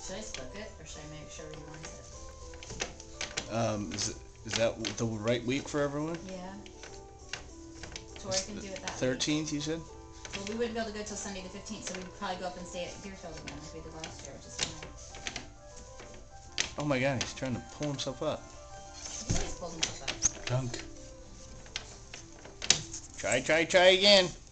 Should I book it, or should I make sure he wants it? Is that the right week for everyone? Yeah. Tori can do it that 13th, you said? Well, we wouldn't be able to go till Sunday the 15th, so we'd probably go up and stay at Deerfield again like we did last year, which is fine. Oh my god, he's trying to pull himself up. He's always pulled himself up. Dunk. Try again.